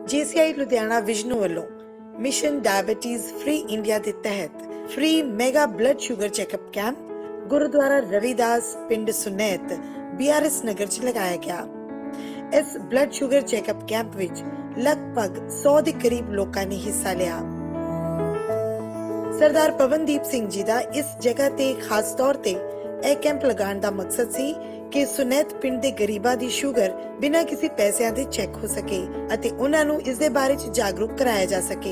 JCI Ludhiana विजनों वालों mission diabetes free India के तहत free mega blood sugar checkup camp Gurdwara Ravidas पिंड सुनैत BRS नगर च लगाया गया। इस ब्लड शुगर चेकअप कैंप विच लगभग 100 के करीब लोगों ने हिस्सा लिया। सरदार पवनदीप सिंह जी का इस जगह ते खास तौर ते यह कैंप लगाने का मकसद सी कि सुनैत पिंड दे गरीबां दी शुगर बिना किसी पैसों दे चेक हो सके अते उन्हां नूं इस दे बारे च जागरूक कराया जा सके।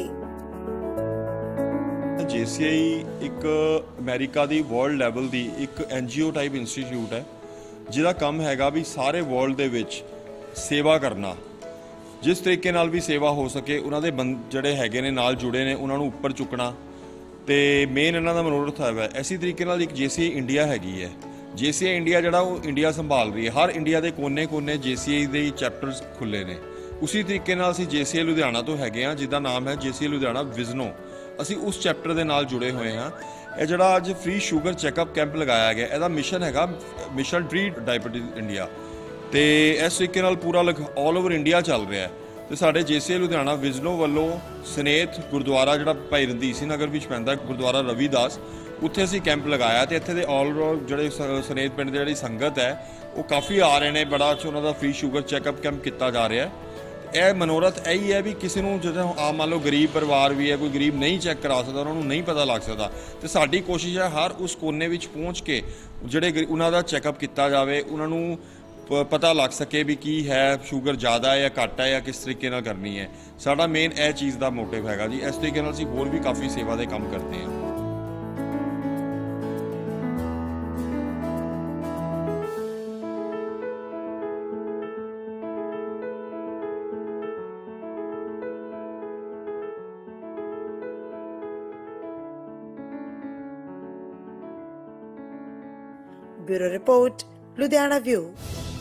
JCI एक अमेरिका दी वर्ल्ड लैवल दी एक NGO टाइप इंस्टीट्यूट है जिहदा काम हैगा भी सारे वर्ल्ड दे विच सेवा करना, जिस तरीके नाल भी सेवा हो सके उन्हां दे जिहड़े हैगे ने नाल जुड़े ने उन्हां नूं उपर चुकना ते मेन इन्हां दा मनोरथ है। इसी तरीके नाल एक JCI इंडिया हैगी है। JCI इंडिया जिहड़ा वो इंडिया संभाल रही है, हर इंडिया के कोने कोने JCI दे चैप्टर्स खुले ने। उसी तरीके नाल असीं JCI लुधियाना तो हैगे हां जिहदा नाम है JCI लुधियाना विजनो, असीं उस चैप्टर के नाल जुड़े हुए हाँ। यह जिहड़ा अज फ्री शुगर चैकअप कैंप लगाया गया, इसदा मिशन हैगा मिशन फ्री डायबिटीज इंडिया, तो इस तरीके नाल पूरा ऑल ओवर इंडिया चल रहा है। तो साढ़े JCI लुधियाना विजनो वालों सनेत गुरुद्वारा जिहड़ा भाई रणधीर सिंह नगर विच पैंदा गुरुद्वारा रविदास, उत्थे असीं कैंप लगाया तो इत्थे दे ऑल जिहड़े सनेत पिंड दी जिहड़ी संगत है वो काफ़ी आ रहे हैं। बड़ा अच्छा उन्होंने फ्री शुगर चैकअप कैंप किया जा रहा है। यह मनोरथ यही है भी किसी को जो आम मान लो गरीब परिवार भी है, कोई गरीब नहीं चैक करा सकता, उन्होंने नहीं पता लग सकता, तो साडी कोशिश है हर उस कोने में पहुँच के जोड़े उन्होंने चैकअप किया जाए, उन्होंने पता लग सके भी की है शुगर ज़्यादा है या घट है या किस तरीके नाल करनी है। साडा मेन यह चीज़ का मोटिव हैगा जी। इस तरीके नाल असीं होर भी काफ़ी सेवा के काम करते हैं। Bureau report Ludhiana view.